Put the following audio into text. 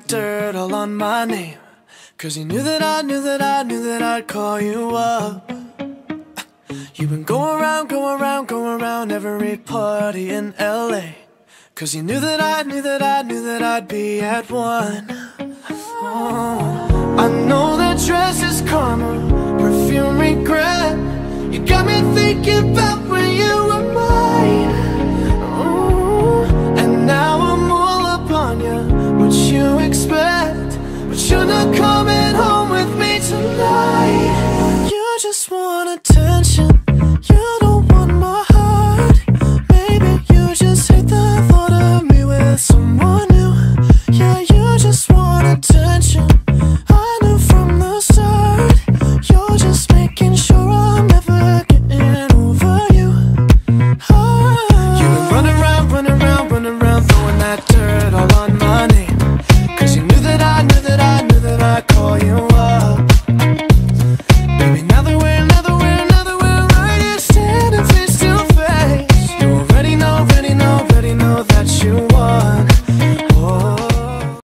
dirt all on my name, 'cause you knew that I knew that I knew that I'd call you up. You've been going around, going around, going around every party in LA, 'cause you knew that I knew that I knew that I'd be at one. Oh, I know that